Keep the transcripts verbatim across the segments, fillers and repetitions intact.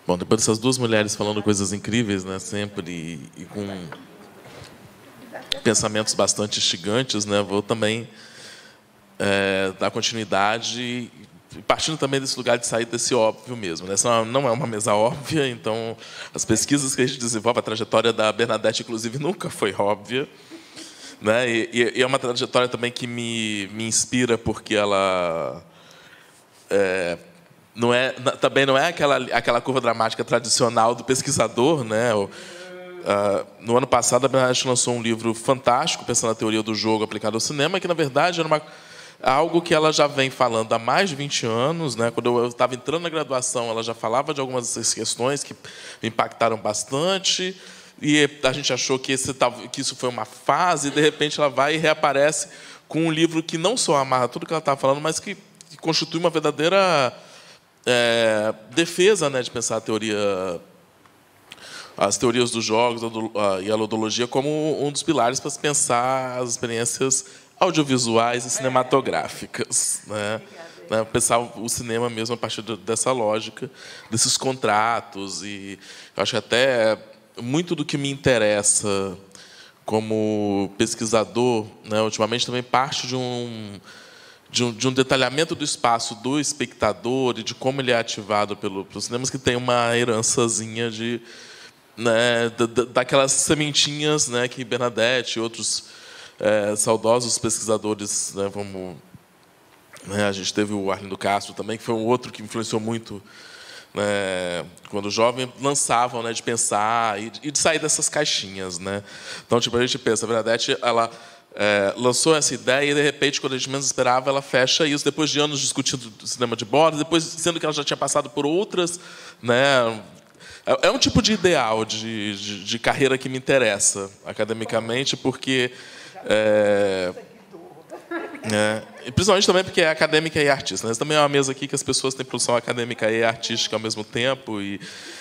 Bom, depois dessas duas mulheres falando coisas incríveis, né, sempre, e, e com pensamentos bastante instigantes, né, vou também é, dar continuidade, partindo também desse lugar de sair desse óbvio mesmo. Né? Essa não é uma mesa óbvia, então as pesquisas que a gente desenvolve, a trajetória da Bernadette, inclusive, nunca foi óbvia. Né? E, e é uma trajetória também que me, me inspira, porque ela... É, não é, também não é aquela, aquela curva dramática tradicional do pesquisador. Né? O, uh, no ano passado, a Bernadette lançou um livro fantástico, pensando na teoria do jogo aplicada ao cinema, que, na verdade, era uma, algo que ela já vem falando há mais de vinte anos. Né? Quando eu estava entrando na graduação, ela já falava de algumas dessas questões que me impactaram bastante, e a gente achou que, esse, que isso foi uma fase, e, de repente, ela vai e reaparece com um livro que não só amarra tudo que ela estava falando, mas que, que constitui uma verdadeira... É, defesa, né, de pensar a teoria, as teorias dos jogos e a ludologia como um dos pilares para se pensar as experiências audiovisuais e cinematográficas, né? Né, pensar o cinema mesmo a partir dessa lógica, desses contratos. E eu acho que até muito do que me interessa como pesquisador, né, ultimamente, também parte de um De um, de um detalhamento do espaço do espectador e de como ele é ativado pelo, pelos cinemas, que tem uma herançazinha de, né, da, daquelas sementinhas, né, que Bernadette e outros é, saudosos pesquisadores, né, como, né, a gente teve o Arlindo Castro também, que foi um outro que influenciou muito, né, quando jovem, lançavam, né, de pensar e, e de sair dessas caixinhas. Né? Então, tipo, a gente pensa, a Bernadette, ela... É, lançou essa ideia e, de repente, quando a gente menos esperava, ela fecha isso, depois de anos discutindo cinema de bordo, depois, sendo que ela já tinha passado por outras. Né? É, é um tipo de ideal de, de, de carreira que me interessa, academicamente, porque... É, é, e principalmente também porque é acadêmica e artista. Né? Essa também é uma mesa aqui que as pessoas têm produção acadêmica e artística ao mesmo tempo. E...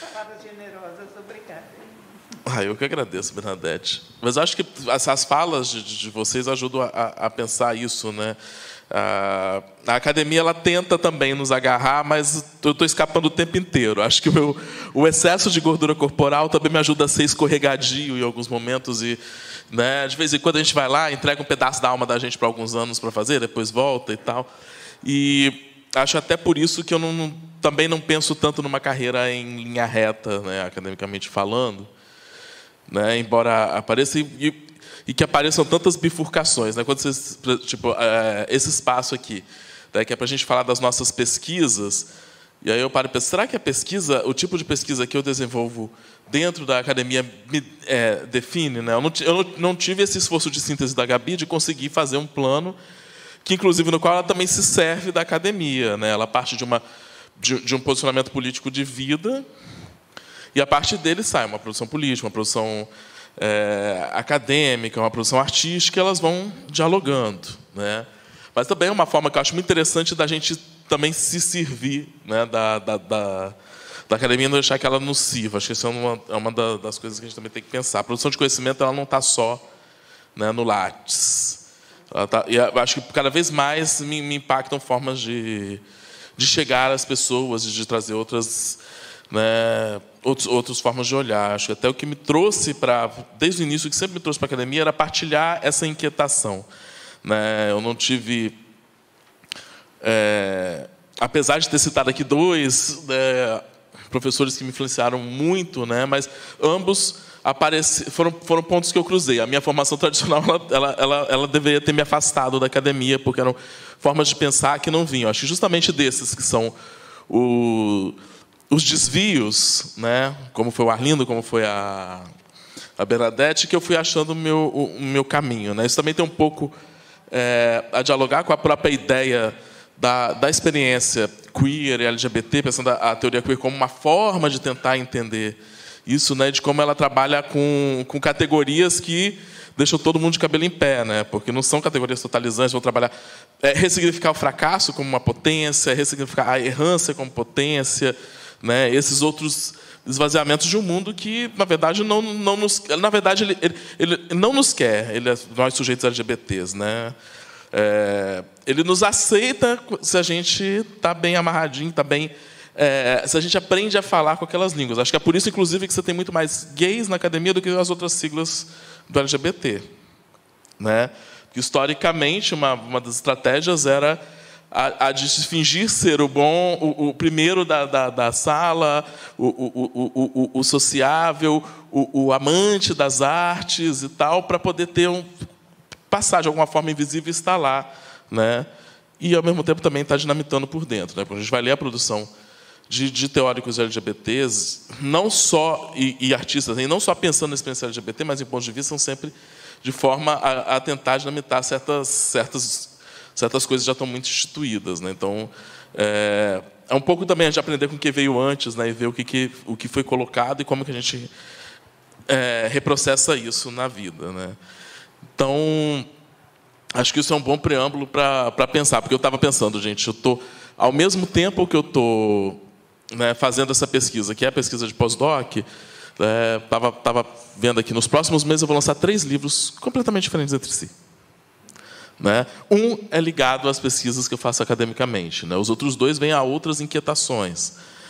Ah, eu que agradeço, Bernadette. Mas acho que as falas de, de vocês ajudam a, a pensar isso. Né? A, a academia ela tenta também nos agarrar, mas eu estou escapando o tempo inteiro. Acho que o, meu, o excesso de gordura corporal também me ajuda a ser escorregadio em alguns momentos. E, né, de vez em quando a gente vai lá, entrega um pedaço da alma da gente para alguns anos para fazer, depois volta e tal. E acho até por isso que eu não, também não penso tanto numa carreira em linha reta, né, academicamente falando. Né, embora apareça e, e que apareçam tantas bifurcações, né, quando vocês, tipo, é, esse espaço aqui, né, que é para a gente falar das nossas pesquisas, e aí eu paro e penso, será que a pesquisa, o tipo de pesquisa que eu desenvolvo dentro da academia me é, define? Né? Eu, não, eu não, não tive esse esforço de síntese da Gabi de conseguir fazer um plano que, inclusive, no qual ela também se serve da academia. Né? Ela parte de, uma, de, de um posicionamento político de vida. E a partir dele sai uma produção política, uma produção é, acadêmica, uma produção artística, e elas vão dialogando. Né? Mas também é uma forma que eu acho muito interessante da gente também se servir, né, da, da, da, da academia, não deixar que ela nos sirva. Acho que isso é uma, é uma das coisas que a gente também tem que pensar. A produção de conhecimento ela não está só, né, no Lattes. Ela tá, e eu acho que cada vez mais me, me impactam formas de, de chegar às pessoas, de trazer outras... Né, outros, outras formas de olhar. Acho que até o que me trouxe para, desde o início, o que sempre me trouxe para a academia era partilhar essa inquietação. Né? Eu não tive, é, apesar de ter citado aqui dois né, professores que me influenciaram muito, né, mas ambos apareci, foram, foram pontos que eu cruzei. A minha formação tradicional ela, ela, ela deveria ter me afastado da academia, porque eram formas de pensar que não vinham. Acho que justamente desses que são o os desvios, né, como foi o Arlindo, como foi a, a Bernadette, que eu fui achando o meu, o meu caminho. Né? Isso também tem um pouco é, a dialogar com a própria ideia da, da experiência queer e L G B T, pensando a, a teoria queer como uma forma de tentar entender isso, né, de como ela trabalha com, com categorias que deixam todo mundo de cabelo em pé, né, porque não são categorias totalizantes, vão trabalhar... É, ressignificar o fracasso como uma potência, ressignificar a errância como potência... Né, esses outros esvaziamentos de um mundo que, na verdade, não, não nos, na verdade ele, ele, ele não nos quer, ele, nós sujeitos L G B Ts. Né? É, ele nos aceita se a gente está bem amarradinho, está bem é, se a gente aprende a falar com aquelas línguas. Acho que é por isso, inclusive, que você tem muito mais gays na academia do que as outras siglas do L G B T. Né? Porque, historicamente, uma, uma das estratégias era a, a de fingir ser o bom, o, o primeiro da, da, da sala, o, o, o, o, o sociável, o, o amante das artes e tal, para poder ter um, passar de alguma forma invisível e estar lá. Né? E, ao mesmo tempo, também está dinamitando por dentro. Né? Quando a gente vai ler a produção de, de teóricos L G B Ts, não só, e, e artistas, e não só pensando na experiência L G B T, mas em pontos de vista, são sempre de forma a, a tentar dinamitar certas, certas, certas coisas que já estão muito instituídas. Né? Então, é, é um pouco também de aprender com o que veio antes, né? E ver o que, que, o que foi colocado e como que a gente é, reprocessa isso na vida. Né? Então, acho que isso é um bom preâmbulo para pensar, porque eu estava pensando, gente, eu estou, ao mesmo tempo que eu estou, né, fazendo essa pesquisa, que é a pesquisa de pós-doc, estava é, tava vendo aqui, nos próximos meses eu vou lançar três livros completamente diferentes entre si. Né? Um é ligado às pesquisas que eu faço academicamente. Né? Os outros dois vêm a outras inquietações.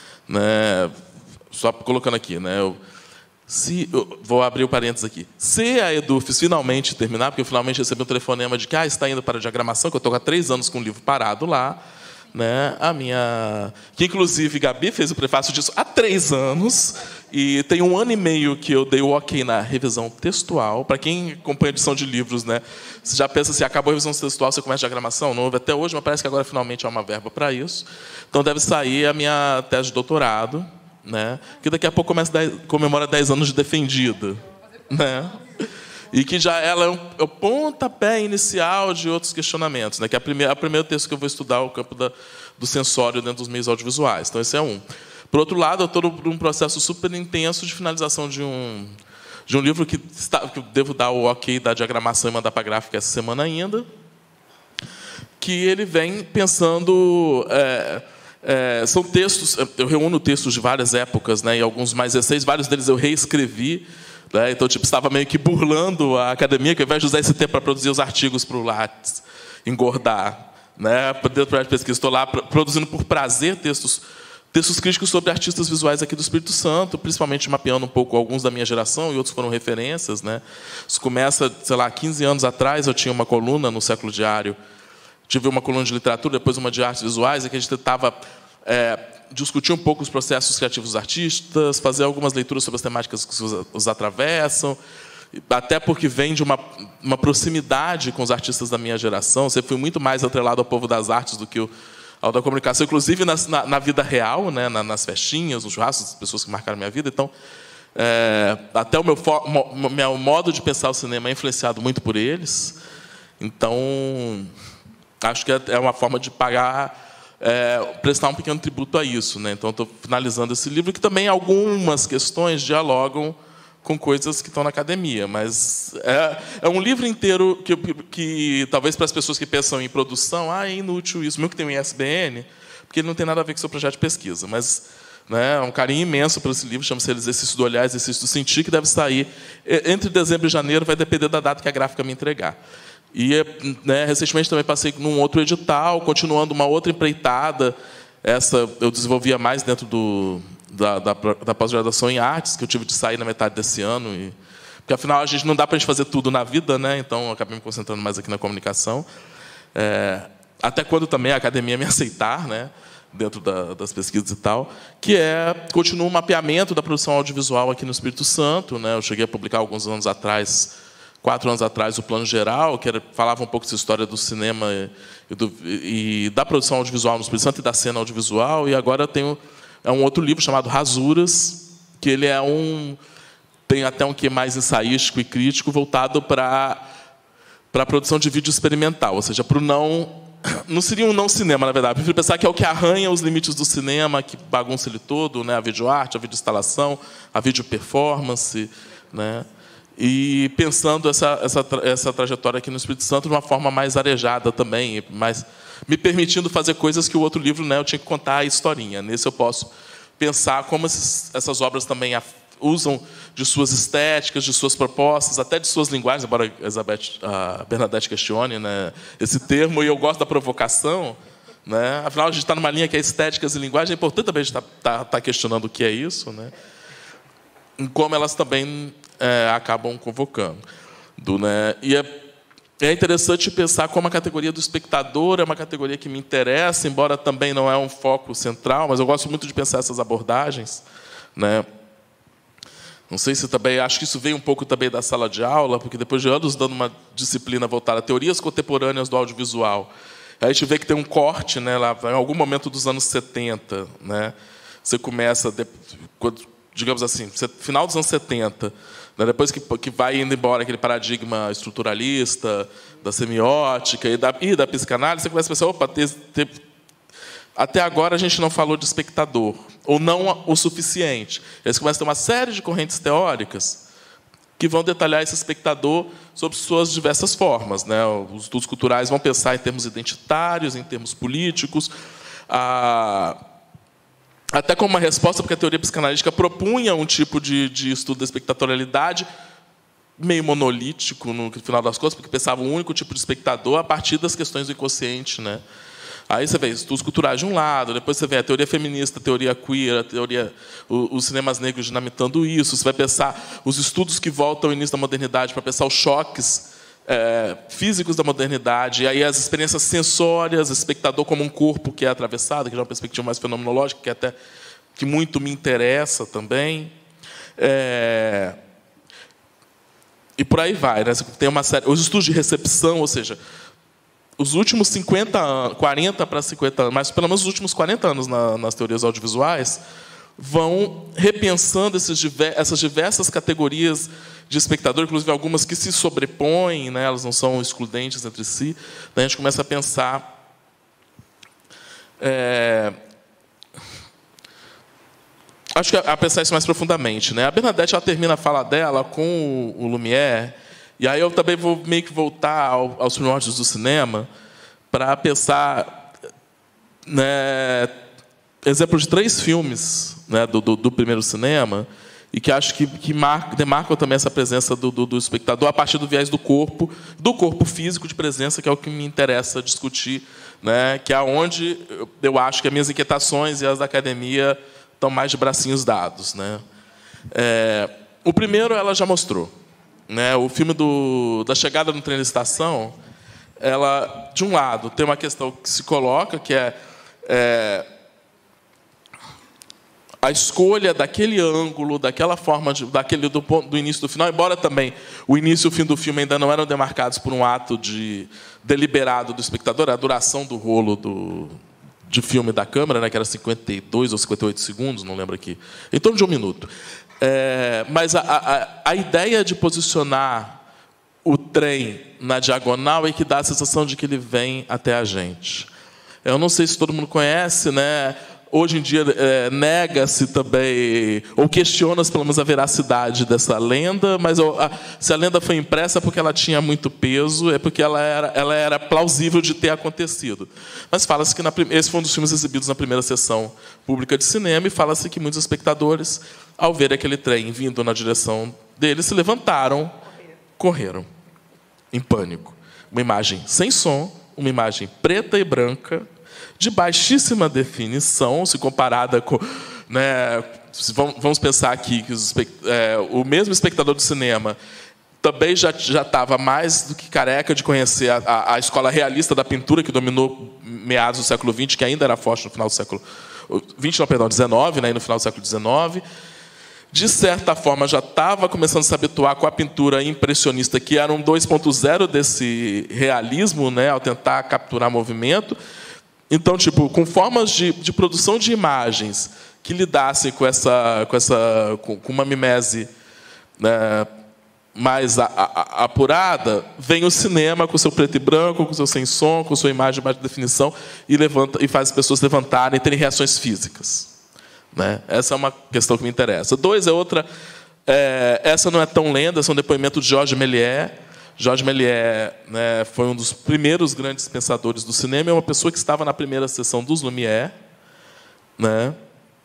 Né? Só colocando aqui, né? eu, se, eu vou abrir o parênteses aqui. Se a Edufes finalmente terminar, porque eu finalmente recebi um telefonema de que ah, está indo para a diagramação, que eu estou há três anos com o livro parado lá, né? A minha, que inclusive Gabi fez o prefácio disso há três anos, e tem um ano e meio que eu dei o ok na revisão textual. Para quem acompanha a edição de livros, né? Você já pensa assim, acabou a revisão textual, você começa a diagramação? Não houve até hoje, mas parece que agora finalmente há uma verba para isso. Então deve sair a minha tese de doutorado, né? Que daqui a pouco começa dez, comemora dez anos de defendida, né? E que já ela é, um, é o pontapé inicial de outros questionamentos, né? Que é a primeira, o primeiro texto que eu vou estudar é o campo da, do sensório dentro dos meios audiovisuais. Então, esse é um. Por outro lado, eu estou num processo super intenso de finalização de um, de um livro que, está, que eu devo dar o ok da diagramação e mandar para a gráfica essa semana ainda, que ele vem pensando... É, é, são textos... Eu reúno textos de várias épocas, né? E alguns mais recentes, vários deles eu reescrevi. Né? Então, tipo, estava meio que burlando a academia, que ao invés de usar esse tempo para produzir os artigos para o Lattes engordar, né? Dentro do projeto de pesquisa, estou lá produzindo por prazer textos, textos críticos sobre artistas visuais aqui do Espírito Santo, principalmente mapeando um pouco alguns da minha geração e outros foram referências. Né? Isso começa, sei lá, quinze anos atrás, eu tinha uma coluna no Século Diário, tive uma coluna de literatura, depois uma de artes visuais, em que a gente tentava... É, discutir um pouco os processos criativos dos artistas, fazer algumas leituras sobre as temáticas que os, os atravessam, até porque vem de uma, uma proximidade com os artistas da minha geração. Sempre fui muito mais atrelado ao povo das artes do que o, ao da comunicação, inclusive nas, na, na vida real, né, na, nas festinhas, nos churrascos, as pessoas que marcaram a minha vida. Então, é, até o meu, mo, meu modo de pensar o cinema é influenciado muito por eles. Então, acho que é uma forma de pagar... É, prestar um pequeno tributo a isso. Né? Então, estou finalizando esse livro, que também algumas questões dialogam com coisas que estão na academia. Mas é, é um livro inteiro que, que, que, talvez, para as pessoas que pensam em produção, ah, é inútil isso, mesmo que tem um I S B N, porque ele não tem nada a ver com o seu projeto de pesquisa. Mas né, é um carinho imenso por esse livro, chama-se Exercício do Olhar, Exercício do Sentir, que deve sair entre dezembro e janeiro, vai depender da data que a gráfica me entregar. E, né, recentemente também passei num outro edital, continuando uma outra empreitada. Essa eu desenvolvia mais dentro do, da, da, da pós-graduação em artes, que eu tive de sair na metade desse ano. E, porque, afinal, a gente não dá para a gente fazer tudo na vida, né? Então, eu acabei me concentrando mais aqui na comunicação. É, até quando também a academia me aceitar, né? Dentro da, das pesquisas e tal, que é, continua o mapeamento da produção audiovisual aqui no Espírito Santo. Né? Eu cheguei a publicar alguns anos atrás... Quatro anos atrás, o Plano Geral, que era, falava um pouco dessa história do cinema e, do, e da produção audiovisual no Espírito Santo e da cena audiovisual. E agora tem é um outro livro chamado Rasuras, que ele é um tem até um quê mais ensaístico e crítico, voltado para para a produção de vídeo experimental, ou seja, para o não não seria um não cinema, na verdade. Eu prefiro pensar que é o que arranha os limites do cinema, que bagunça ele todo, né? A videoarte, a videoinstalação, a videoperformance, né? E pensando essa, essa, essa trajetória aqui no Espírito Santo de uma forma mais arejada também, mais, me permitindo fazer coisas que o outro livro, né, eu tinha que contar a historinha. Nesse eu posso pensar como esses, essas obras também usam de suas estéticas, de suas propostas, até de suas linguagens, embora a, Elizabeth, a Bernadette questione, né, esse termo, e eu gosto da provocação, né? Afinal, a gente está numa linha que é estéticas e linguagem, é importante também a gente estar tá, tá, tá questionando o que é isso, né? Em como elas também é, acabam convocando. Do, né? E é, é interessante pensar como a categoria do espectador é uma categoria que me interessa, embora também não é um foco central, mas eu gosto muito de pensar essas abordagens, né? Não sei se também, acho que isso veio um pouco também da sala de aula, porque depois de anos dando uma disciplina voltada a teorias contemporâneas do audiovisual, a gente vê que tem um corte, né, lá, em algum momento dos anos setenta, né, você começa, de, digamos assim, final dos anos setenta, né, depois que, que vai indo embora aquele paradigma estruturalista, da semiótica e da, e da psicanálise, você começa a pensar, opa, ter, ter, até agora a gente não falou de espectador, ou não o suficiente. Eles começam a ter uma série de correntes teóricas que vão detalhar esse espectador sob suas diversas formas, né? Os estudos culturais vão pensar em termos identitários, em termos políticos, a... até como uma resposta, porque a teoria psicanalítica propunha um tipo de, de estudo da espectatorialidade meio monolítico, no final das contas, porque pensava um único tipo de espectador a partir das questões do inconsciente, né? Aí você vê estudos culturais de um lado, depois você vê a teoria feminista, a teoria queer, a teoria, os cinemas negros dinamitando isso. Você vai pensar os estudos que voltam ao início da modernidade para pensar os choques é, físicos da modernidade, e aí as experiências sensórias, o espectador como um corpo que é atravessado, que é uma perspectiva mais fenomenológica, que até que muito me interessa também. É, e por aí vai, né? Tem uma série, os estudos de recepção, ou seja, os últimos cinquenta anos, quarenta para cinquenta anos, mas pelo menos os últimos quarenta anos na, nas teorias audiovisuais, vão repensando esses, essas diversas categorias de espectador, inclusive algumas que se sobrepõem, né, elas não são excludentes entre si. Daí a gente começa a pensar... É, acho que a pensar isso mais profundamente, né? A Bernadette ela termina a fala dela com o, o Lumière. E aí eu também vou meio que voltar ao, aos primórdios do cinema para pensar, né, exemplo de três filmes, né, do, do, do primeiro cinema, e que acho que, que mar, demarcam também essa presença do, do, do espectador a partir do viés do corpo, do corpo físico de presença, que é o que me interessa discutir, né, que é onde eu, eu acho que as minhas inquietações e as da academia estão mais de bracinhos dados, né. É, o primeiro ela já mostrou. Né, o filme do, da chegada no trem da estação, ela, de um lado, tem uma questão que se coloca, que é, é a escolha daquele ângulo, daquela forma, de, daquele, do, do início do final, embora também o início e o fim do filme ainda não eram demarcados por um ato de, deliberado do espectador, a duração do rolo do, de filme da câmera, né, que era cinquenta e dois ou cinquenta e oito segundos, não lembro aqui, em torno de um minuto. É, mas a, a, a ideia de posicionar o trem na diagonal é que dá a sensação de que ele vem até a gente. Eu não sei se todo mundo conhece, né? Hoje em dia é, nega-se também, ou questiona-se pelo menos a veracidade dessa lenda, mas a, se a lenda foi impressa é porque ela tinha muito peso, é porque ela era, ela era plausível de ter acontecido. Mas fala-se que na, esse foi um dos filmes exibidos na primeira sessão pública de cinema, e fala-se que muitos espectadores, ao ver aquele trem vindo na direção deles, se levantaram, correram, em pânico. Uma imagem sem som, uma imagem preta e branca, de baixíssima definição, se comparada com... Né, vamos pensar aqui que os, é, o mesmo espectador do cinema também já já estava mais do que careca de conhecer a, a, a escola realista da pintura, que dominou meados do século vinte, que ainda era forte no final do século... vinte, não, perdão, dezenove, né, no final do século dezenove. De certa forma, já estava começando a se habituar com a pintura impressionista, que era um dois ponto zero desse realismo, né, ao tentar capturar movimento. Então, tipo, com formas de, de produção de imagens que lidassem com, essa, com, essa, com, com uma mimese, né, mais a, a, apurada, vem o cinema com seu preto e branco, com seu sem som, com sua imagem de baixa definição, e, levanta, e faz as pessoas levantarem e terem reações físicas. Né? Essa é uma questão que me interessa. Dois, é outra... É, essa não é tão lenda, esse é um depoimento de Georges Méliès. Georges Méliès, né, foi um dos primeiros grandes pensadores do cinema, é uma pessoa que estava na primeira sessão dos Lumière, né?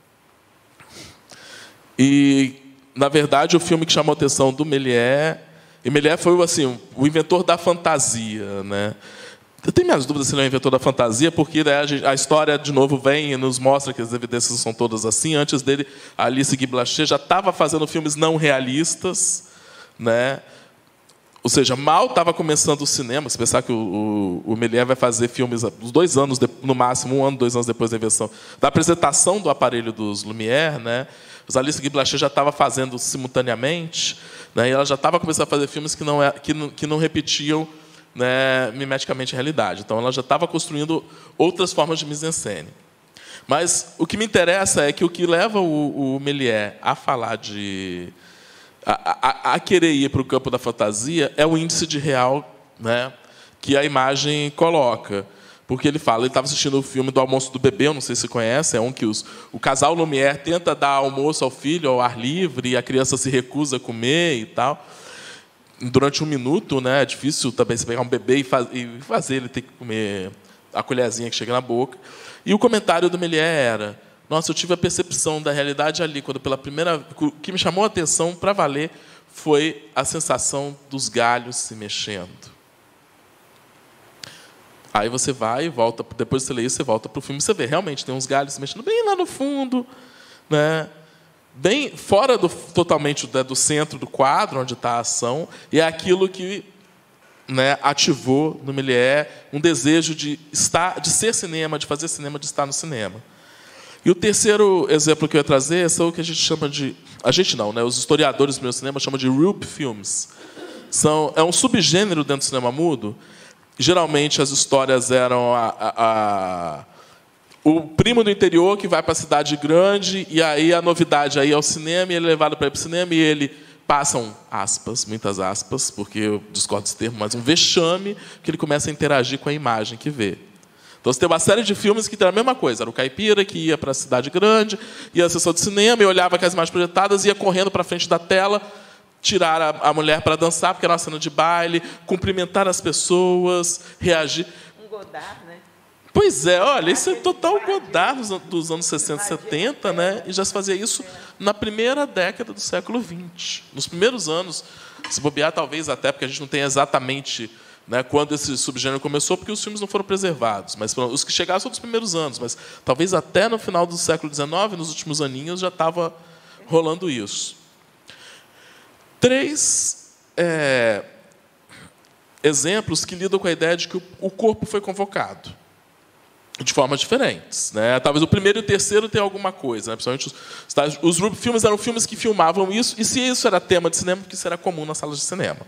E, na verdade, o filme que chamou a atenção do Méliès, e Méliès foi assim, o inventor da fantasia, né? Eu tenho minhas dúvidas se ele é um inventor da fantasia, porque né, a história, de novo, vem e nos mostra que as evidências são todas assim. Antes dele, a Alice Guy Blaché já estava fazendo filmes não realistas, né? Ou seja, mal estava começando o cinema. Se pensar que o, o, o Méliès vai fazer filmes uns dois anos, no máximo, um ano, dois anos depois da invenção, da apresentação do aparelho dos Lumière, né? Os Alice Guy Blaché já estava fazendo simultaneamente, né? E ela já estava começando a fazer filmes que não, é, que não, que não repetiam, né, mimeticamente a realidade. Então, ela já estava construindo outras formas de mise-en-scène. Mas o que me interessa é que o que leva o, o Méliès a falar de... A, a, a querer ir para o campo da fantasia é o índice de real, né, que a imagem coloca. Porque ele fala, ele estava assistindo o filme do Almoço do Bebê, eu não sei se você conhece, é um que os, o casal Lumière tenta dar almoço ao filho ao ar livre e a criança se recusa a comer e tal. Durante um minuto, né, é difícil também você pegar um bebê e, faz, e fazer ele ter que comer a colherzinha que chega na boca. E o comentário do Méliès era: nossa, eu tive a percepção da realidade ali, quando pela primeira... O que me chamou a atenção para valer foi a sensação dos galhos se mexendo. Aí você vai e volta, depois de você ler isso, você volta para o filme e você vê, realmente, tem uns galhos se mexendo bem lá no fundo, né? Bem fora do, totalmente do, do centro do quadro, onde está a ação, e é aquilo que, né, ativou no Méliès um desejo de, estar, de ser cinema, de fazer cinema, de estar no cinema. E o terceiro exemplo que eu ia trazer são o que a gente chama de... A gente não, né? Os historiadores do meu cinema chamam de Rube Films. São, é um subgênero dentro do cinema mudo. Geralmente, as histórias eram a, a, a, o primo do interior que vai para a cidade grande, e aí a novidade aí é o cinema, e ele é levado para ir para o cinema, e ele passa um, aspas, muitas aspas, porque eu discordo desse termo, mas um vexame, que ele começa a interagir com a imagem que vê. Então, você tem uma série de filmes que era a mesma coisa. Era o caipira que ia para a cidade grande, ia à sessão de cinema e olhava aquelas imagens projetadas, ia correndo para a frente da tela, tirar a, a mulher para dançar, porque era uma cena de baile, cumprimentar as pessoas, reagir. Um Godard, né? Pois é, olha, isso é total Godard dos, dos anos sessenta, setenta, né? E já se fazia isso na primeira década do século vinte. Nos primeiros anos, se bobear, talvez até, porque a gente não tem exatamente... Né, quando esse subgênero começou, porque os filmes não foram preservados. Mas os que chegaram são dos primeiros anos, mas talvez até no final do século dezenove, nos últimos aninhos, já estava rolando isso. Três é, exemplos que lidam com a ideia de que o corpo foi convocado de formas diferentes, né? Talvez o primeiro e o terceiro tenham alguma coisa, né? Principalmente os, os Rube Filmes eram filmes que filmavam isso, e se isso era tema de cinema, porque isso era comum nas salas de cinema,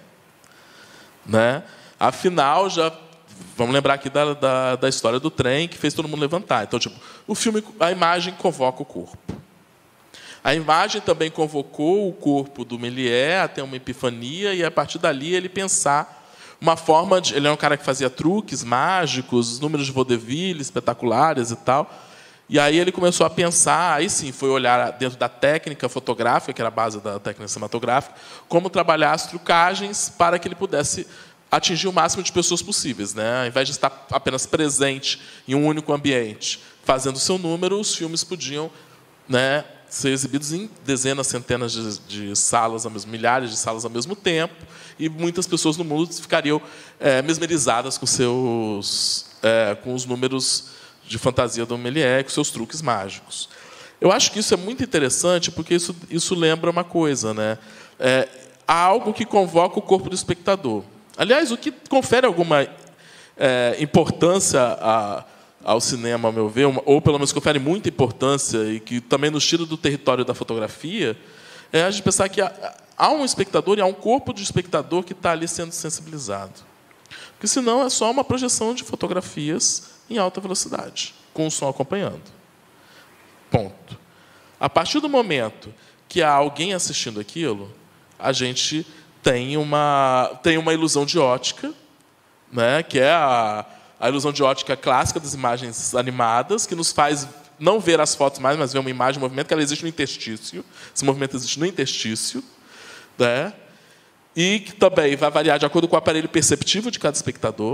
né? Afinal, já vamos lembrar aqui da, da, da história do trem que fez todo mundo levantar. Então, tipo, o filme, a imagem convoca o corpo. A imagem também convocou o corpo do Méliès a ter uma epifania e, a partir dali, ele pensar uma forma de... Ele é um cara que fazia truques mágicos, números de vaudeville espetaculares e tal. E aí ele começou a pensar, aí sim, foi olhar dentro da técnica fotográfica, que era a base da técnica cinematográfica, como trabalhar as trucagens para que ele pudesse atingir o máximo de pessoas possíveis, né? Ao invés de estar apenas presente em um único ambiente, fazendo o seu número, os filmes podiam, né, ser exibidos em dezenas, centenas de, de salas, ao mesmo, milhares de salas ao mesmo tempo, e muitas pessoas no mundo ficariam é, mesmerizadas com, seus, é, com os números de fantasia do Méliès, com seus truques mágicos. Eu acho que isso é muito interessante, porque isso, isso lembra uma coisa, né? É, há algo que convoca o corpo do espectador. Aliás, o que confere alguma é, importância a, ao cinema, ao meu ver, uma, ou pelo menos confere muita importância e que também nos tira do território da fotografia, é a gente pensar que há, há um espectador e há um corpo de espectador que está ali sendo sensibilizado. Porque senão é só uma projeção de fotografias em alta velocidade, com o som acompanhando. Ponto. A partir do momento que há alguém assistindo aquilo, a gente tem uma, tem uma ilusão de ótica, né, que é a, a ilusão de ótica clássica das imagens animadas, que nos faz não ver as fotos mais, mas ver uma imagem, um movimento, que ela existe no interstício. Esse movimento existe no interstício, né, e que também vai variar de acordo com o aparelho perceptivo de cada espectador,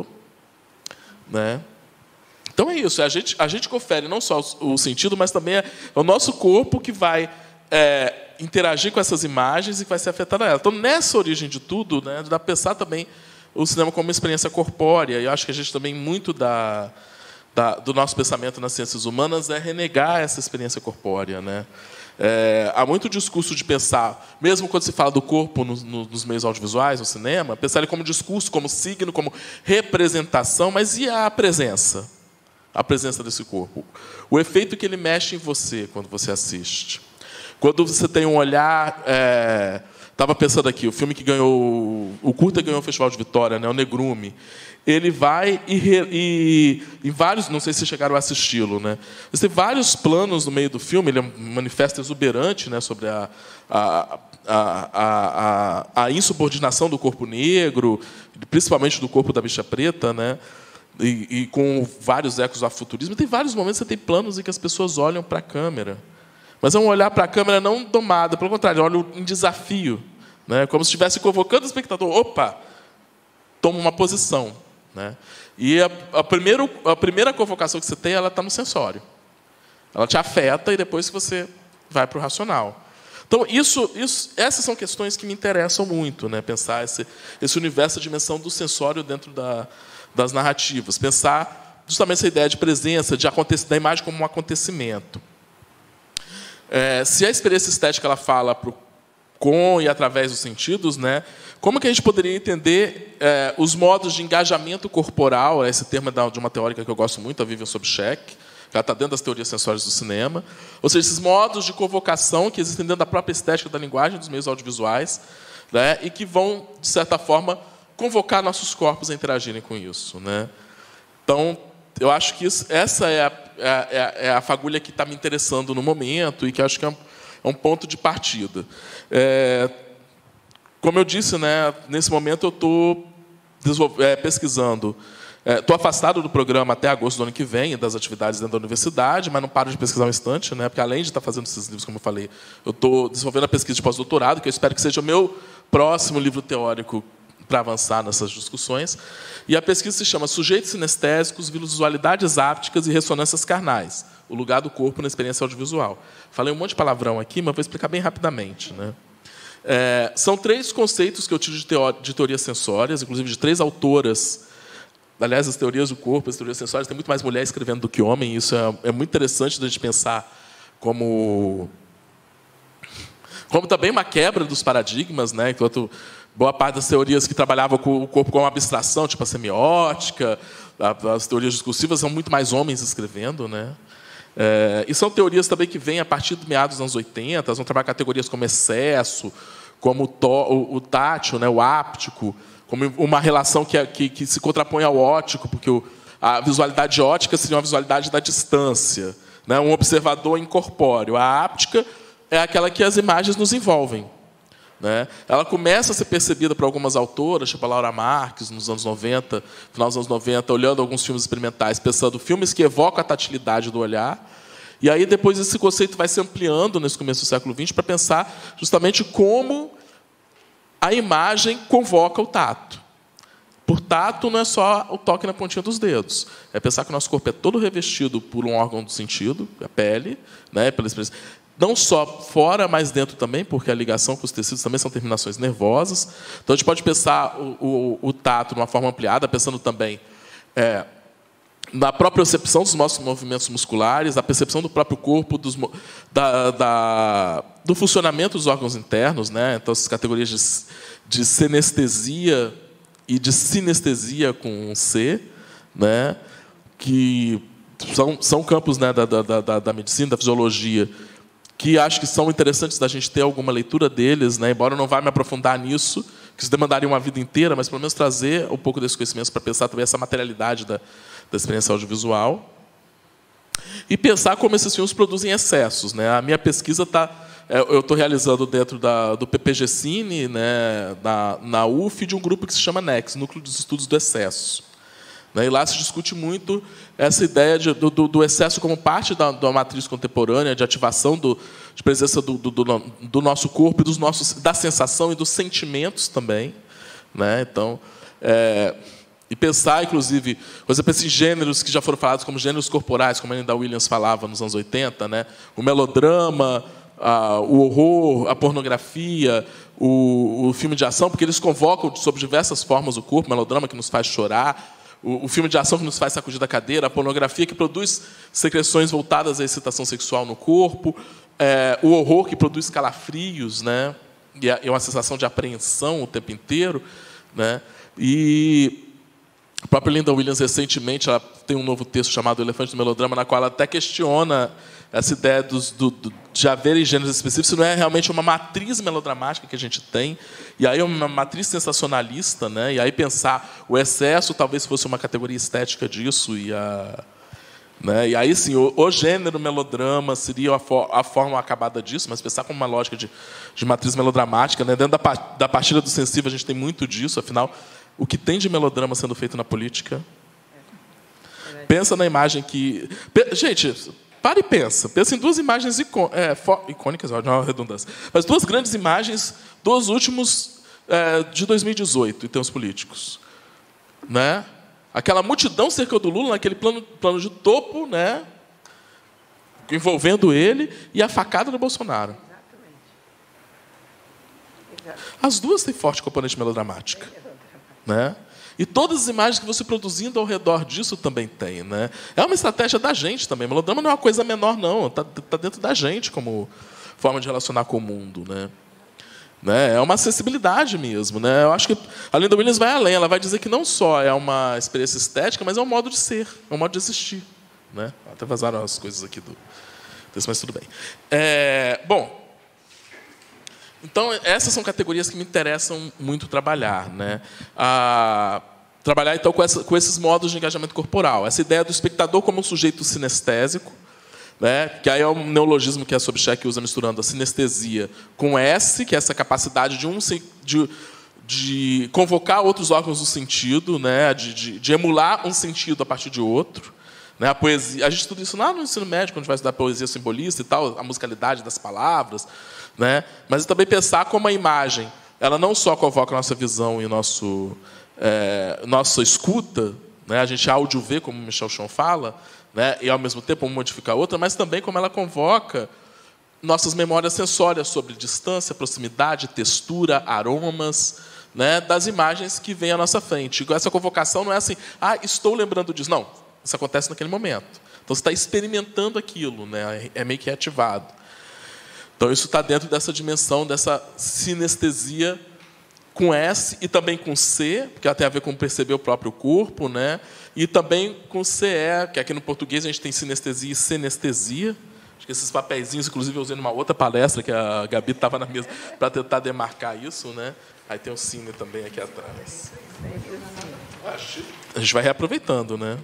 né. Então é isso, a gente, a gente confere não só o, o sentido, mas também é o nosso corpo que vai é, interagir com essas imagens e que vai ser afetado a ela. Então, nessa origem de tudo, né, dá para pensar também o cinema como uma experiência corpórea. E eu acho que a gente também, muito da, da, do nosso pensamento nas ciências humanas é renegar essa experiência corpórea, né? É, há muito discurso de pensar, mesmo quando se fala do corpo no, no, nos meios audiovisuais, no cinema, pensar ele como discurso, como signo, como representação, mas e a presença? A presença desse corpo. O efeito que ele mexe em você quando você assiste. Quando você tem um olhar... Estava é, pensando aqui, o filme que ganhou... O curta ganhou o Festival de Vitória, né, o Negrume. Ele vai e, e em vários... Não sei se chegaram a assisti-lo, né? Mas tem vários planos no meio do filme. Ele é um manifesto exuberante, né, sobre a, a, a, a, a insubordinação do corpo negro, principalmente do corpo da bicha preta, né? E, e com vários ecos do afuturismo. Tem vários momentos que você tem planos em que as pessoas olham para a câmera. Mas é um olhar para a câmera não domada, pelo contrário, olham em desafio, né? Como se estivesse convocando o espectador. Opa, toma uma posição, né? E a, a, primeiro, a primeira convocação que você tem, ela está no sensório. Ela te afeta e depois que você vai para o racional. Então, isso, isso, essas são questões que me interessam muito, né? Pensar esse, esse universo, a dimensão do sensório dentro da... das narrativas, pensar justamente essa ideia de presença, de acontecer, da imagem como um acontecimento. É, se a experiência estética ela fala pro, com e através dos sentidos, né, como que a gente poderia entender é, os modos de engajamento corporal, esse termo é de uma teórica que eu gosto muito, a Vivian Sobchak, que ela está dentro das teorias sensórias do cinema, ou seja, esses modos de convocação que existem dentro da própria estética da linguagem dos meios audiovisuais, né, e que vão, de certa forma, convocar nossos corpos a interagirem com isso, né? Então, eu acho que isso, essa é a, é, a, é a fagulha que está me interessando no momento e que acho que é um, é um ponto de partida. É, como eu disse, né, nesse momento eu estou é, pesquisando. Estou é, afastado do programa até agosto do ano que vem, das atividades dentro da universidade, mas não paro de pesquisar um instante, né, porque, além de estar fazendo esses livros, como eu falei, eu estou desenvolvendo a pesquisa de pós-doutorado, que eu espero que seja o meu próximo livro teórico para avançar nessas discussões. E a pesquisa se chama Sujeitos Sinestésicos, Visualidades Ápticas e Ressonâncias Carnais, o lugar do corpo na experiência audiovisual. Falei um monte de palavrão aqui, mas vou explicar bem rapidamente, né? É, são três conceitos que eu tiro de, de teorias sensórias, inclusive de três autoras. Aliás, as teorias do corpo, as teorias sensórias, tem muito mais mulher escrevendo do que homem, e isso é, é muito interessante da gente pensar como... Como também uma quebra dos paradigmas, né? Enquanto boa parte das teorias que trabalhavam com o corpo como abstração, tipo a semiótica, as teorias discursivas, são muito mais homens escrevendo, né? É, e são teorias também que vêm a partir do meados dos anos oitenta, elas vão trabalhar categorias como excesso, como o, to, o, o tátil, né? O áptico, como uma relação que, que, que se contrapõe ao óptico, porque o, a visualidade óptica seria uma visualidade da distância, né? Um observador incorpóreo. A áptica é aquela que as imagens nos envolvem, né? Ela começa a ser percebida por algumas autoras, tipo a Laura Marques, nos anos noventa, final dos anos noventa, olhando alguns filmes experimentais, pensando filmes que evocam a tatilidade do olhar. E aí, depois, esse conceito vai se ampliando nesse começo do século vinte para pensar justamente como a imagem convoca o tato. Por tato, não é só o toque na pontinha dos dedos. É pensar que o nosso corpo é todo revestido por um órgão do sentido, a pele, né, pela experiência. Não só fora, mas dentro também, porque a ligação com os tecidos também são terminações nervosas. Então, a gente pode pensar o, o, o tato de uma forma ampliada, pensando também é, na própria percepção dos nossos movimentos musculares, a percepção do próprio corpo, dos, da, da, do funcionamento dos órgãos internos, né? Então, essas categorias de, de sinestesia e de sinestesia com um C, né? Que são, são campos, né, da, da, da, da medicina, da fisiologia, que acho que são interessantes da gente ter alguma leitura deles, né? Embora eu não vá me aprofundar nisso, que isso demandaria uma vida inteira, mas pelo menos trazer um pouco desse conhecimento para pensar também essa materialidade da, da experiência audiovisual. E pensar como esses filmes produzem excessos, né? A minha pesquisa está... Eu estou realizando dentro da, do P P G Cine, né, na, na U F, de um grupo que se chama NEX, Núcleo dos Estudos do Excesso. E lá se discute muito essa ideia de, do, do excesso como parte da, da matriz contemporânea, de ativação do, de presença do, do, do nosso corpo, e dos nossos, da sensação e dos sentimentos também, né? Então, é, e pensar, inclusive, você pensa em gêneros que já foram falados como gêneros corporais, como a Linda Williams falava nos anos oitenta, né? O melodrama, a, o horror, a pornografia, o, o filme de ação, porque eles convocam sob diversas formas o corpo, o melodrama que nos faz chorar, o, o filme de ação que nos faz sacudir da cadeira, a pornografia que produz secreções voltadas à excitação sexual no corpo, é, o horror que produz calafrios, né? E é uma sensação de apreensão o tempo inteiro, né? E a própria Linda Williams, recentemente, ela tem um novo texto chamado O Elefante do Melodrama, na qual ela até questiona essa ideia dos, do, do, de haver gêneros específicos. Isso não é realmente uma matriz melodramática que a gente tem, e aí é uma matriz sensacionalista, né? E aí pensar o excesso talvez fosse uma categoria estética disso, e, a, né? E aí, sim, o, o gênero melodrama seria a, for, a forma acabada disso, mas pensar como uma lógica de, de matriz melodramática, né? Dentro da, da partilha do sensível, a gente tem muito disso, afinal, o que tem de melodrama sendo feito na política? Pensa na imagem que... Gente, para e pensa. Pensa em duas imagens icô... é, fo... icônicas, não é uma redundância, mas duas grandes imagens dos últimos... É, de dois mil e dezoito, em termos políticos. Né? Aquela multidão cerca do Lula, naquele plano, plano de topo, né? Envolvendo ele, e a facada do Bolsonaro. As duas têm forte componente melodramática. Né? E todas as imagens que você produzindo ao redor disso também tem, né? É uma estratégia da gente também. Melodrama não é uma coisa menor, não. Está tá dentro da gente como forma de relacionar com o mundo, né? Né? É uma acessibilidade mesmo, né? Eu acho que a Linda Williams vai além. Ela vai dizer que não só é uma experiência estética, mas é um modo de ser, é um modo de existir, né? Até vazaram as coisas aqui do texto, mas tudo bem. É, bom. Então, essas são categorias que me interessam muito trabalhar, né? Ah, trabalhar, então, com, essa, com esses modos de engajamento corporal. Essa ideia do espectador como um sujeito sinestésico, né? Que aí é um neologismo que a Sobchak usa misturando a sinestesia com S, que é essa capacidade de, um, de, de convocar outros órgãos do sentido, né? de, de, de emular um sentido a partir de outro. Né? A poesia, a gente estuda isso lá no ensino médio, quando a gente vai estudar poesia simbolista e tal, a musicalidade das palavras. Né? Mas também pensar como a imagem, ela não só convoca a nossa visão e nosso, é, nossa escuta, né? A gente áudio vê, como o Michel Chon fala, né? E ao mesmo tempo modificar outra, mas também como ela convoca nossas memórias sensórias sobre distância, proximidade, textura, aromas, né? Das imagens que vêm à nossa frente. Essa convocação não é assim, ah, estou lembrando disso. Não, isso acontece naquele momento. Então você está experimentando aquilo, né? É meio que ativado. Então, isso está dentro dessa dimensão, dessa sinestesia com S e também com C, porque ela tem a ver com perceber o próprio corpo, né? E também com C E, que aqui no português a gente tem sinestesia e senestesia. Acho que esses papeizinhos, inclusive, eu usei numa outra palestra, que a Gabi estava na mesa, para tentar demarcar isso, né? Aí tem o cine também aqui atrás. A gente vai reaproveitando, né?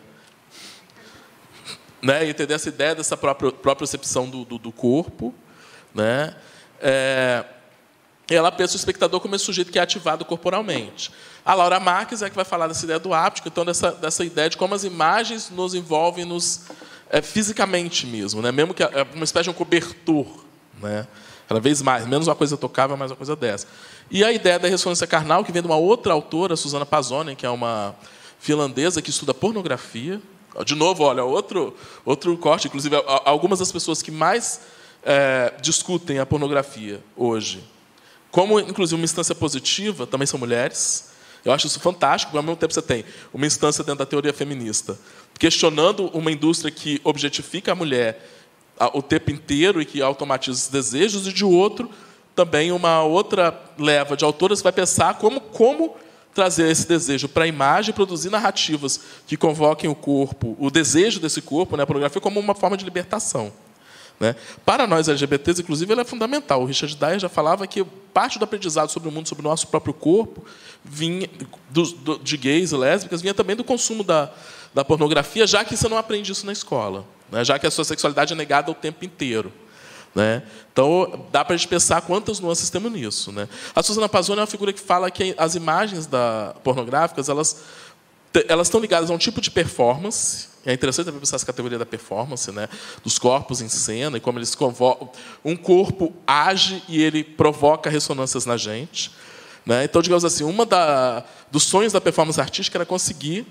Né? E entender essa ideia dessa própria, própria percepção do, do, do corpo. Né? É, ela pensa o espectador como esse sujeito que é ativado corporalmente. A Laura Marques é que vai falar dessa ideia do áptico, então dessa, dessa ideia de como as imagens nos envolvem nos, é, fisicamente mesmo, né? Mesmo que é uma espécie de um cobertor, né? Cada vez mais, menos uma coisa tocável, mais uma coisa dessa. E a ideia da ressonância carnal, que vem de uma outra autora, Susana Pazonen, que é uma finlandesa que estuda pornografia. De novo, olha, outro, outro corte. Inclusive, algumas das pessoas que mais É, discutem a pornografia hoje, como, inclusive, uma instância positiva, também são mulheres. Eu acho isso fantástico, porque, ao mesmo tempo, você tem uma instância dentro da teoria feminista, questionando uma indústria que objetifica a mulher o tempo inteiro e que automatiza os desejos, e, de outro, também uma outra leva de autoras que vai pensar como, como trazer esse desejo para a imagem e produzir narrativas que convoquem o corpo, o desejo desse corpo, né, a pornografia, como uma forma de libertação. Né? Para nós L G B Ts, inclusive, ela é fundamental. O Richard Dyer já falava que parte do aprendizado sobre o mundo, sobre o nosso próprio corpo, vinha do, do, de gays e lésbicas, vinha também do consumo da, da pornografia, já que você não aprende isso na escola, né? Já que a sua sexualidade é negada o tempo inteiro. Né? Então, dá para a gente pensar quantas nuances temos nisso. Né? A Susana Pazonen é uma figura que fala que as imagens da, pornográficas elas, elas estão ligadas a um tipo de performance. É interessante também pensar essa categoria da performance, né? Dos corpos em cena, e como eles convocam. Um corpo age e ele provoca ressonâncias na gente. Né? Então, digamos assim, uma da, dos sonhos da performance artística era conseguir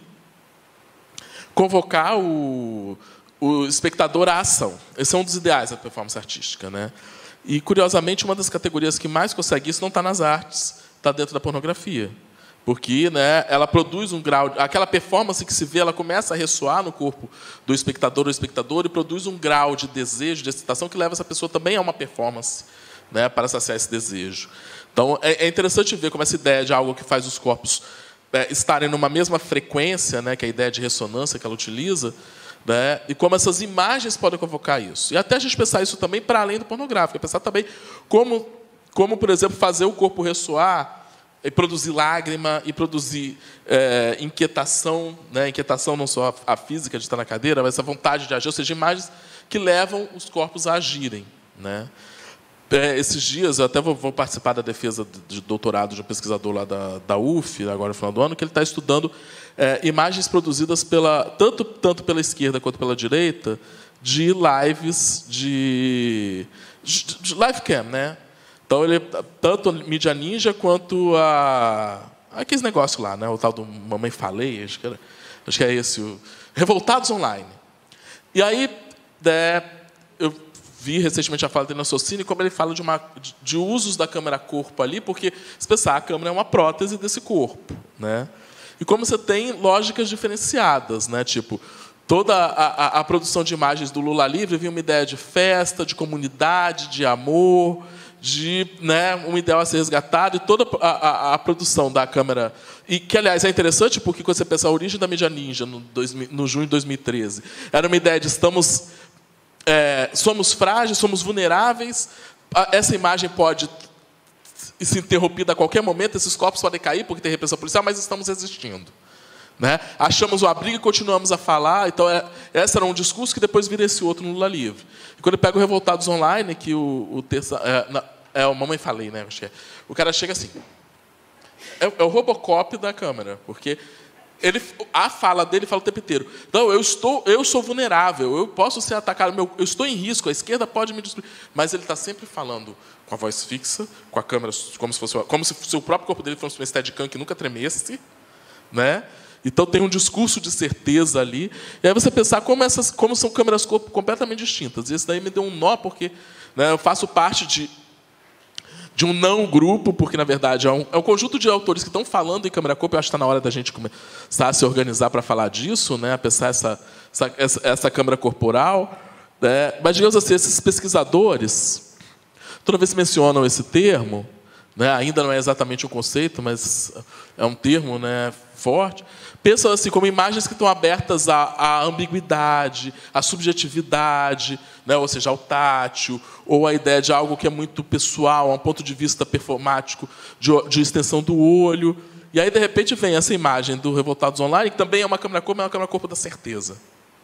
convocar o, o espectador à ação. Esse é um dos ideais da performance artística. Né? E, curiosamente, uma das categorias que mais consegue isso não está nas artes, está dentro da pornografia. Porque, né, ela produz um grau... Aquela performance que se vê, ela começa a ressoar no corpo do espectador ou espectador e produz um grau de desejo, de excitação, que leva essa pessoa também a uma performance, né, para saciar esse desejo. Então, é interessante ver como essa ideia de algo que faz os corpos é, estarem numa mesma frequência, né, que é a ideia de ressonância que ela utiliza, né, e como essas imagens podem convocar isso. E até a gente pensar isso também para além do pornográfico, pensar também como, como, por exemplo, fazer o corpo ressoar e produzir lágrima, e produzir é, inquietação, né? Inquietação não só a, a física de estar na cadeira, mas a vontade de agir, ou seja, imagens que levam os corpos a agirem, né? É, esses dias, eu até vou, vou participar da defesa de doutorado de um pesquisador lá da, da U F, agora no final do ano, que ele está estudando é, imagens produzidas pela, tanto, tanto pela esquerda quanto pela direita, de lives de, de, de live cam, né? Então, ele, tanto a mídia ninja quanto a... aqueles negócios lá, né? O tal do Mamãe Falei, acho que, era, acho que é esse. O, Revoltados Online. E aí, né, eu vi recentemente a fala dele na Socine, como ele fala de, uma, de, de usos da câmera-corpo ali, porque, se pensar, a câmera é uma prótese desse corpo, né? E como você tem lógicas diferenciadas, né? Tipo, toda a, a, a produção de imagens do Lula Livre vinha uma ideia de festa, de comunidade, de amor, de, né, um ideal a ser resgatado, e toda a, a, a produção da câmera... E que, aliás, é interessante, porque quando você pensa a origem da mídia ninja, no, dois mil, no junho de dois mil e treze, era uma ideia de estamos, é, somos frágeis, somos vulneráveis, essa imagem pode ser interrompida a qualquer momento, esses corpos podem cair porque tem repressão policial, mas estamos resistindo. Né? Achamos o abrigo e continuamos a falar. Então, é, esse era um discurso que depois vira esse outro no Lula Livre. E quando eu pego o Revoltados Online, que o, o terça, é, na, é o Mamãe Falei, né? Acho que é, o cara chega assim. É, é o Robocop da câmera, porque ele, a fala dele fala o tempo inteiro. Não, eu, estou, eu sou vulnerável, eu posso ser atacado, meu, eu estou em risco, a esquerda pode me destruir. Mas ele está sempre falando com a voz fixa, com a câmera, como se, fosse, como se o próprio corpo dele fosse uma Steadicam que nunca tremesse, né? Então, tem um discurso de certeza ali. E aí você pensar como, essas, como são câmeras completamente distintas. E isso daí me deu um nó, porque, né, eu faço parte de, de um não grupo, porque, na verdade, é um, é um conjunto de autores que estão falando em câmera corpo. Eu acho que está na hora da gente começar a se organizar para falar disso, né, a pensar essa, essa, essa, essa câmera corporal. Né. Mas, digamos assim, esses pesquisadores, toda vez que mencionam esse termo, né, ainda não é exatamente um conceito, mas é um termo, né, forte, pensam assim, como imagens que estão abertas à, à ambiguidade, à subjetividade, né, ou seja, ao tátil, ou à ideia de algo que é muito pessoal, a um ponto de vista performático, de, de extensão do olho. E aí, de repente, vem essa imagem do Revoltados Online, que também é uma câmera-corpo, é uma câmera-corpo da certeza.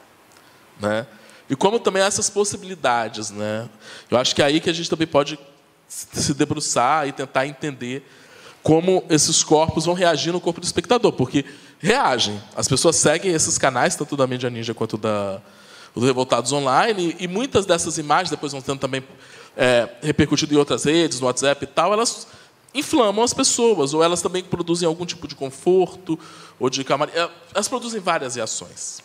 Né? E como também há essas possibilidades. Né? Eu acho que é aí que a gente também pode se debruçar e tentar entender como esses corpos vão reagir no corpo do espectador, porque reagem. As pessoas seguem esses canais, tanto da mídia ninja quanto da, do Revoltados Online, e, e muitas dessas imagens, depois vão tendo também é, repercutido em outras redes, no WhatsApp e tal, elas inflamam as pessoas, ou elas também produzem algum tipo de conforto, ou de camaria. Elas produzem várias reações.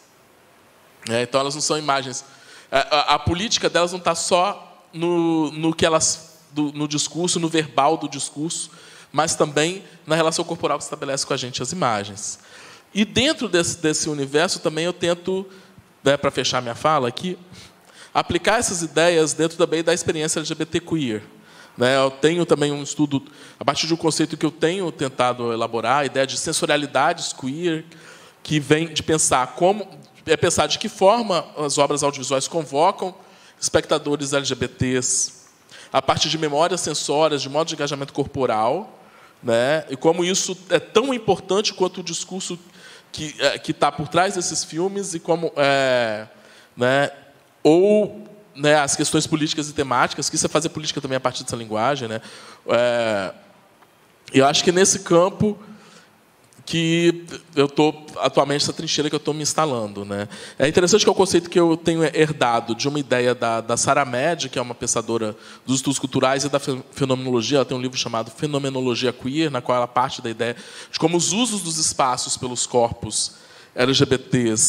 É, então, elas não são imagens... A, a, a política delas não está só no, no que elas... Do, no discurso, no verbal do discurso, mas também na relação corporal que estabelece com a gente as imagens. E dentro desse, desse universo também eu tento, né, para fechar minha fala aqui, aplicar essas ideias dentro também da experiência L G B T queer. Né, eu tenho também um estudo, a partir de um conceito que eu tenho tentado elaborar, a ideia de sensorialidades queer, que vem de pensar como, é pensar de que forma as obras audiovisuais convocam espectadores L G B Ts, a partir de memórias sensórias, de modo de engajamento corporal, né? E como isso é tão importante quanto o discurso que é, que está por trás desses filmes, e como é, né? Ou, né, as questões políticas e temáticas, que isso é fazer política também a partir dessa linguagem, né? É, eu acho que é nesse campo que eu estou, atualmente, essa trincheira que eu estou me instalando. Né? É interessante que é o conceito que eu tenho herdado de uma ideia da, da Sarah Med, que é uma pensadora dos estudos culturais e da fenomenologia. Ela tem um livro chamado Fenomenologia Queer, na qual ela parte da ideia de como os usos dos espaços pelos corpos L G B Ts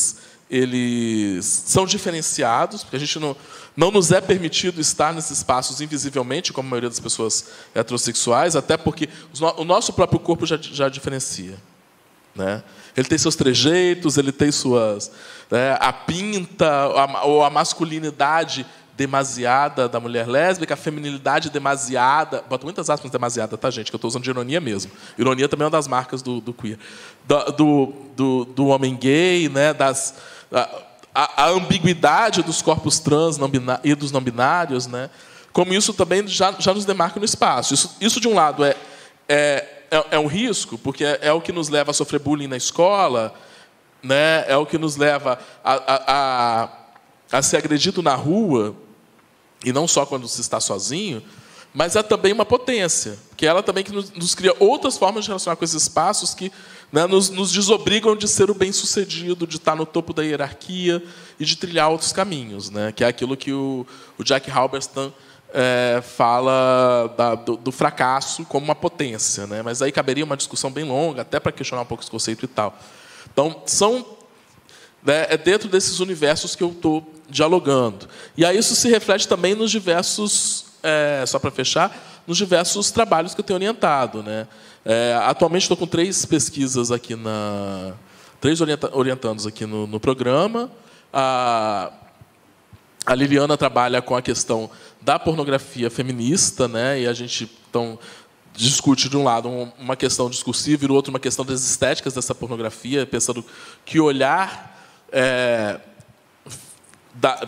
eles são diferenciados, porque a gente não, não nos é permitido estar nesses espaços invisivelmente, como a maioria das pessoas heterossexuais, até porque o nosso próprio corpo já, já diferencia. Né? Ele tem seus trejeitos, ele tem suas... Né, a pinta, a, ou a masculinidade demasiada da mulher lésbica, a feminilidade demasiada... Boto muitas aspas demasiada, tá, gente? Que eu estou usando de ironia mesmo. Ironia também é uma das marcas do, do queer. Do, do, do, do homem gay, né, das... A, a ambiguidade dos corpos trans não biná- e dos não binários, né? Como isso também já, já nos demarca no espaço. Isso, isso de um lado, é, é, é, é um risco, porque é, é o que nos leva a sofrer bullying na escola, né? É o que nos leva a, a, a, a ser agredido na rua, e não só quando se está sozinho, mas é também uma potência, que ela também que nos, nos cria outras formas de relacionar com esses espaços que, né, nos, nos desobrigam de ser o bem-sucedido, de estar no topo da hierarquia e de trilhar outros caminhos, né, que é aquilo que o, o Jack Halberstam é, fala da, do, do fracasso como uma potência. Né, mas aí caberia uma discussão bem longa, até para questionar um pouco esse conceito e tal. Então, são... É dentro desses universos que eu estou dialogando. E aí isso se reflete também nos diversos, é, só para fechar, nos diversos trabalhos que eu tenho orientado. Né? É, atualmente estou com três pesquisas aqui na... Três orienta, orientandos aqui no, no programa. A, a Liliana trabalha com a questão da pornografia feminista, né? E a gente então, discute, de um lado, uma questão discursiva e, do outro, uma questão das estéticas dessa pornografia, pensando que olhar... É, da,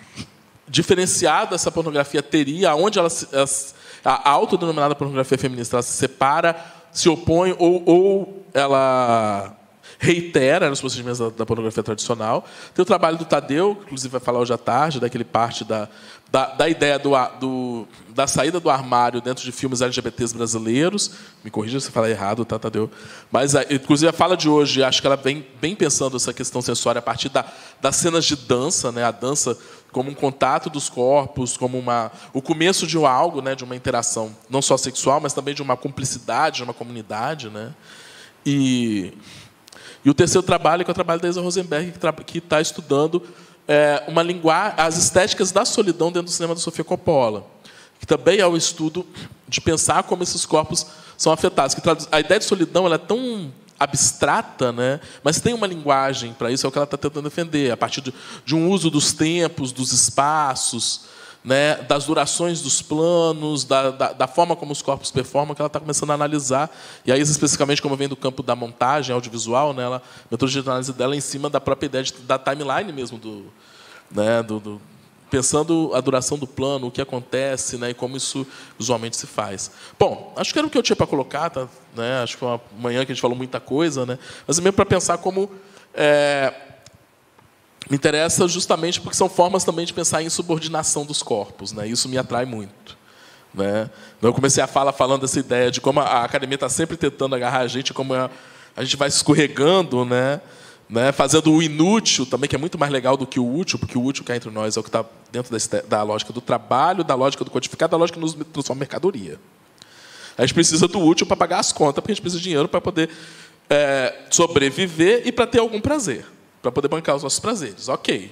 diferenciada essa pornografia teria, onde ela, ela, a autodenominada pornografia feminista ela se separa, se opõe ou, ou ela reitera nos procedimentos da, da pornografia tradicional. Tem o trabalho do Tadeu, que inclusive vai falar hoje à tarde, daquele parte da, da, da ideia do, do, da saída do armário dentro de filmes L G B Ts brasileiros. Me corrija se eu falar errado, tá, Tadeu? Mas, inclusive, a fala de hoje, acho que ela vem bem pensando essa questão sensória a partir da, das cenas de dança, né? A dança como um contato dos corpos, como uma, o começo de algo, né? De uma interação, não só sexual, mas também de uma cumplicidade, de uma comunidade. Né? E... E o terceiro trabalho, que é o trabalho da Isa Rosenberg, que está estudando é, uma linguagem, as estéticas da solidão dentro do cinema da Sofia Coppola, que também é o estudo de pensar como esses corpos são afetados. Que a ideia de solidão ela é tão abstrata, né? Mas tem uma linguagem para isso, é o que ela está tentando defender, a partir de, de um uso dos tempos, dos espaços, né, das durações dos planos, da, da, da forma como os corpos performam, que ela está começando a analisar. E aí, especificamente, como vem do campo da montagem audiovisual, né, ela, a metodologia de análise dela é em cima da própria ideia de, da timeline mesmo, do, né, do, do, pensando a duração do plano, o que acontece, né, e como isso visualmente se faz. Bom, acho que era o que eu tinha para colocar. Tá, né, acho que foi uma manhã que a gente falou muita coisa, né, mas é mesmo para pensar como... É, me interessa justamente porque são formas também de pensar em subordinação dos corpos. Né? Isso me atrai muito. Né? Eu comecei a fala falando dessa ideia de como a academia está sempre tentando agarrar a gente, como a, a gente vai escorregando, né? Né? Fazendo o inútil também, que é muito mais legal do que o útil, porque o útil que é entre nós é o que está dentro da, da lógica do trabalho, da lógica do codificado, da lógica que nos transforma em mercadoria. A gente precisa do útil para pagar as contas, porque a gente precisa de dinheiro para poder é, sobreviver e para ter algum prazer. Para poder bancar os nossos prazeres, ok.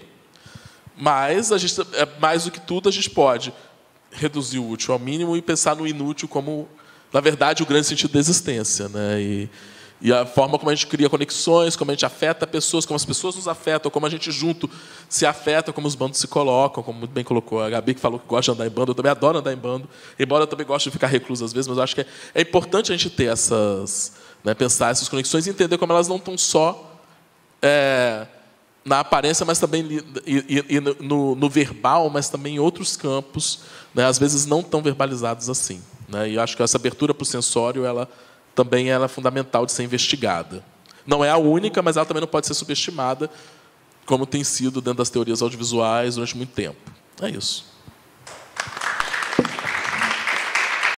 Mas, a gente, mais do que tudo, a gente pode reduzir o útil ao mínimo e pensar no inútil como, na verdade, o grande sentido da existência. Né? E, e a forma como a gente cria conexões, como a gente afeta pessoas, como as pessoas nos afetam, como a gente junto se afeta, como os bandos se colocam, como muito bem colocou a Gabi, que falou que gosta de andar em bando. Eu também adoro andar em bando, embora eu também goste de ficar recluso às vezes, mas eu acho que é, é importante a gente ter essas... Né, pensar essas conexões e entender como elas não estão só... É, na aparência, mas também e, e, e no, no verbal, mas também em outros campos, né, às vezes não tão verbalizados assim. Né, e acho que essa abertura para o sensório, ela também ela é fundamental de ser investigada. Não é a única, mas ela também não pode ser subestimada, como tem sido dentro das teorias audiovisuais durante muito tempo. É isso.